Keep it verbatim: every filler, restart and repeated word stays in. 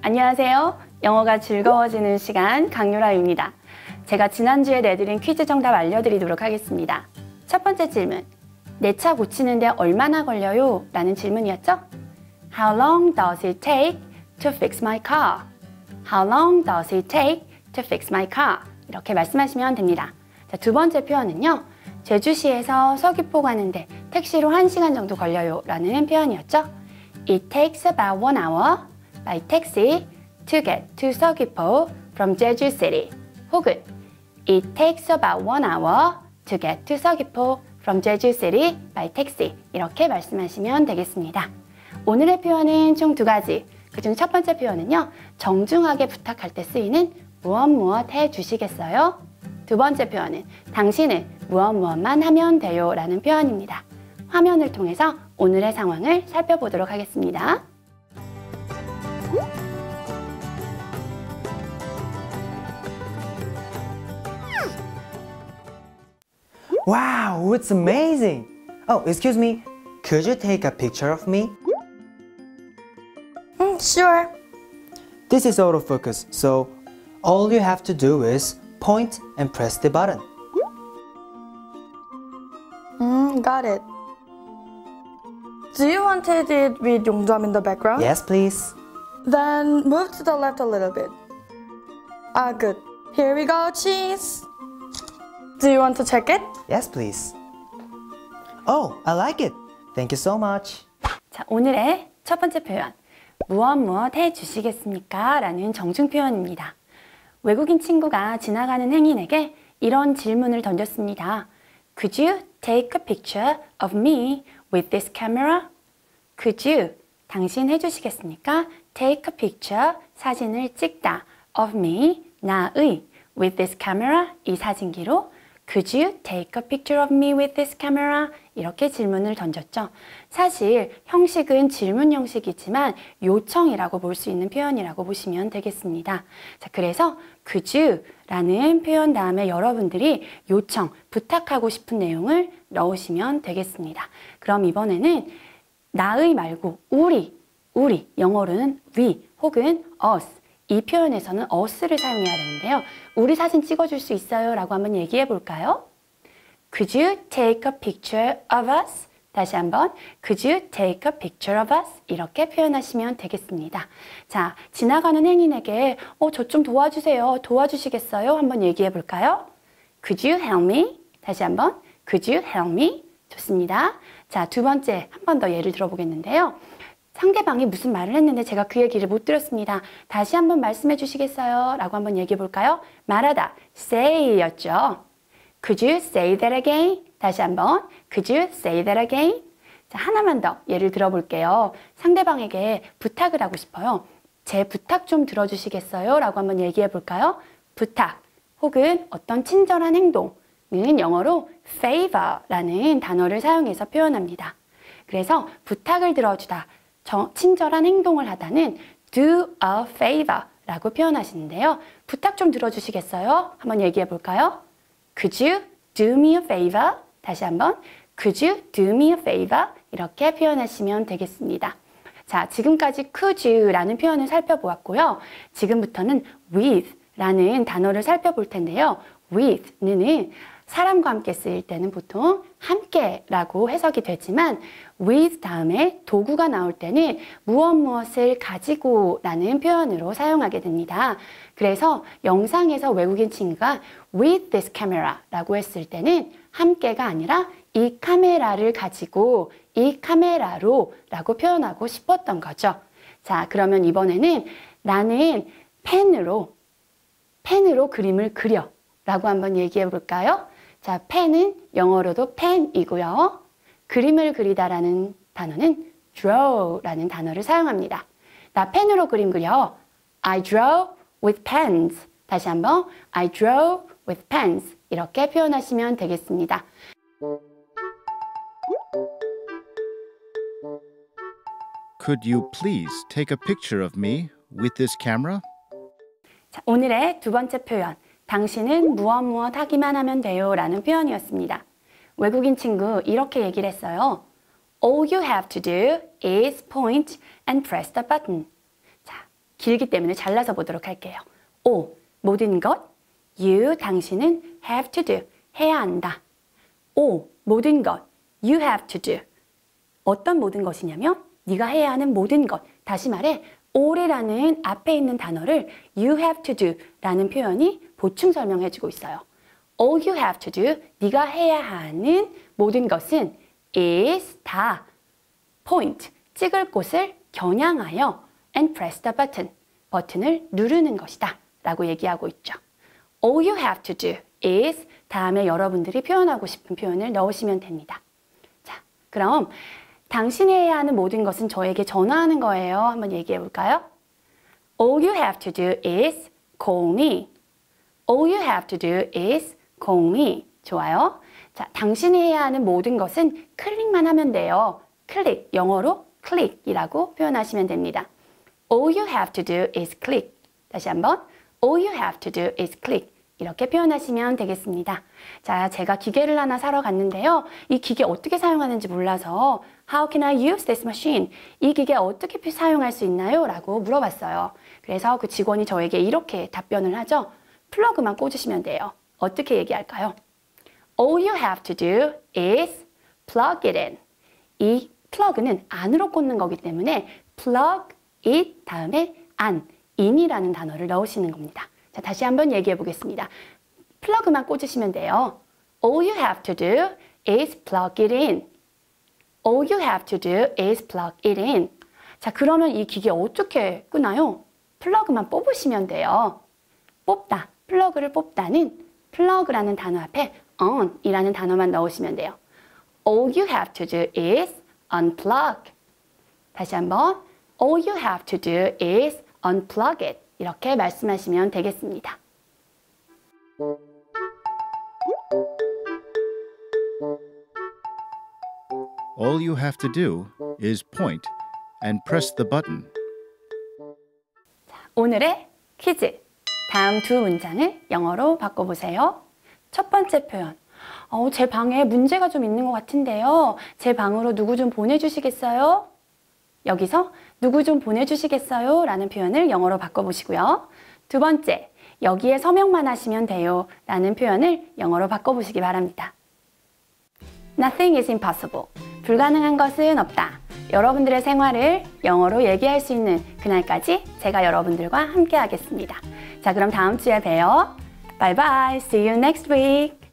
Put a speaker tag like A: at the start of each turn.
A: 안녕하세요. 영어가 즐거워지는 시간 강유라입니다. 제가 지난주에 내드린 퀴즈 정답 알려드리도록 하겠습니다. 첫 번째 질문, 내 차 고치는데 얼마나 걸려요? 라는 질문이었죠? How long does it take to fix my car? How long does it take to fix my car? 이렇게 말씀하시면 됩니다. 자, 두 번째 표현은요. 제주시에서 서귀포 가는데 택시로 한 시간 정도 걸려요 라는 표현이었죠. It takes about one hour by taxi to get to 서귀포 from Jeju City. 혹은 It takes about one hour to get to 서귀포 from Jeju City by taxi. 이렇게 말씀하시면 되겠습니다. 오늘의 표현은 총 두 가지. 그중 첫 번째 표현은요. 정중하게 부탁할 때 쓰이는 무엇 무엇 해주시겠어요? 두 번째 표현은 당신은 무엇 무엇만 하면 돼요 라는 표현입니다. 화면을 통해서 오늘의 상황을 살펴보도록 하겠습니다.
B: Wow, it's amazing! Oh, excuse me, could you take a picture of me?
C: Mm, sure.
B: This is autofocus, so all you have to do is point and press the button.
C: Mm, got it. Do you want it with Yongdam in the background?
B: Yes, please.
C: Then move to the left a little bit. Ah, good. Here we go, cheese. Do you want to check it?
B: Yes, please. Oh, I like it. Thank you so much.
A: 자, 오늘의 첫 번째 표현. 무엇 무엇 해주시겠습니까? 라는 정중 표현입니다. 외국인 친구가 지나가는 행인에게 이런 질문을 던졌습니다. Could you take a picture of me with this camera? Could you, 당신 해주시겠습니까? Take a picture, 사진을 찍다. Of me, 나의. With this camera, 이 사진기로. Could you take a picture of me with this camera? 이렇게 질문을 던졌죠. 사실 형식은 질문 형식이지만 요청이라고 볼 수 있는 표현이라고 보시면 되겠습니다. 자, 그래서 could you 라는 표현 다음에 여러분들이 요청, 부탁하고 싶은 내용을 넣으시면 되겠습니다. 그럼 이번에는 나의 말고 우리, 우리, 영어로는 we 혹은 us 이 표현에서는 us를 사용해야 되는데요. 우리 사진 찍어줄 수 있어요? 라고 한번 얘기해 볼까요? Could you take a picture of us? 다시 한번 Could you take a picture of us? 이렇게 표현하시면 되겠습니다. 자, 지나가는 행인에게 어, 저 좀 도와주세요. 도와주시겠어요? 한번 얘기해 볼까요? Could you help me? 다시 한번 Could you help me? 좋습니다. 자, 두 번째 한 번 더 예를 들어보겠는데요. 상대방이 무슨 말을 했는데 제가 그 얘기를 못 들었습니다. 다시 한번 말씀해 주시겠어요? 라고 한번 얘기해 볼까요? 말하다, say 였죠. Could you say that again? 다시 한번, could you say that again? 자, 하나만 더 예를 들어볼게요. 상대방에게 부탁을 하고 싶어요. 제 부탁 좀 들어주시겠어요? 라고 한번 얘기해 볼까요? 부탁 혹은 어떤 친절한 행동은 영어로 favor라는 단어를 사용해서 표현합니다. 그래서 부탁을 들어주다, 저, 친절한 행동을 하다는 do a favor 라고 표현하시는데요. 부탁 좀 들어주시겠어요? 한번 얘기해 볼까요? Could you do me a favor? 다시 한번 Could you do me a favor? 이렇게 표현하시면 되겠습니다. 자, 지금까지 could you 라는 표현을 살펴보았고요. 지금부터는 with 라는 단어를 살펴볼 텐데요. with는 사람과 함께 쓰일 때는 보통 함께 라고 해석이 되지만 with 다음에 도구가 나올 때는 무엇 무엇을 가지고 라는 표현으로 사용하게 됩니다. 그래서 영상에서 외국인 친구가 with this camera 라고 했을 때는 함께가 아니라 이 카메라를 가지고 이 카메라로 라고 표현하고 싶었던 거죠. 자, 그러면 이번에는 나는 펜으로 펜으로 그림을 그려 라고 한번 얘기해 볼까요? 자, 펜은 영어로도 펜이고요. 그림을 그리다라는 단어는 draw라는 단어를 사용합니다. 나 펜으로 그림 그려. I draw with pens. 다시 한번 I draw with pens. 이렇게 표현하시면 되겠습니다.
D: Could you please take a picture of me with this camera?
A: 자, 오늘의 두 번째 표현. 당신은 무엇 무엇 하기만 하면 돼요 라는 표현이었습니다. 외국인 친구 이렇게 얘기를 했어요. All you have to do is point and press the button. 자, 길기 때문에 잘라서 보도록 할게요. all, 모든 것. you, 당신은 have to do, 해야 한다. all, 모든 것. you have to do. 어떤 모든 것이냐면 네가 해야 하는 모든 것. 다시 말해 all이라는 앞에 있는 단어를 you have to do 라는 표현이 보충 설명해주고 있어요. All you have to do, 네가 해야 하는 모든 것은 is 다 point, 찍을 곳을 겨냥하여 and press the button, 버튼을 누르는 것이다 라고 얘기하고 있죠. All you have to do is 다음에 여러분들이 표현하고 싶은 표현을 넣으시면 됩니다. 자, 그럼 당신이 해야 하는 모든 것은 저에게 전화하는 거예요. 한번 얘기해 볼까요? All you have to do is call me. All you have to do is call me. 좋아요. 자, 당신이 해야 하는 모든 것은 클릭만 하면 돼요. 클릭, 영어로 click이라고 표현하시면 됩니다. All you have to do is click. 다시 한번. All you have to do is click. 이렇게 표현하시면 되겠습니다. 자, 제가 기계를 하나 사러 갔는데요. 이 기계 어떻게 사용하는지 몰라서 How can I use this machine? 이 기계 어떻게 사용할 수 있나요? 라고 물어봤어요. 그래서 그 직원이 저에게 이렇게 답변을 하죠. 플러그만 꽂으시면 돼요. 어떻게 얘기할까요? All you have to do is plug it in. 이 plug는 안으로 꽂는 거기 때문에 plug it 다음에 an, in이라는 단어를 넣으시는 겁니다. 자, 다시 한번 얘기해 보겠습니다. 플러그만 꽂으시면 돼요. All you have to do is plug it in. All you have to do is plug it in. 자, 그러면 이 기계 어떻게 끄나요? 플러그만 뽑으시면 돼요. 뽑다, 플러그를 뽑다는 플러그라는 단어 앞에 on 이라는 단어만 넣으시면 돼요. All you have to do is unplug. 다시 한번 All you have to do is unplug it. 이렇게 말씀하시면 되겠습니다.
D: All you have to do is point and press the button.
A: 오늘의 퀴즈. 다음 두 문장을 영어로 바꿔보세요. 첫 번째 표현. 어, 제 방에 문제가 좀 있는 것 같은데요. 제 방으로 누구 좀 보내주시겠어요? 여기서 누구 좀 보내주시겠어요? 라는 표현을 영어로 바꿔보시고요. 두 번째, 여기에 서명만 하시면 돼요. 라는 표현을 영어로 바꿔보시기 바랍니다. Nothing is impossible. 불가능한 것은 없다. 여러분들의 생활을 영어로 얘기할 수 있는 그날까지 제가 여러분들과 함께 하겠습니다. 자, 그럼 다음 주에 봬요. Bye bye. See you next week.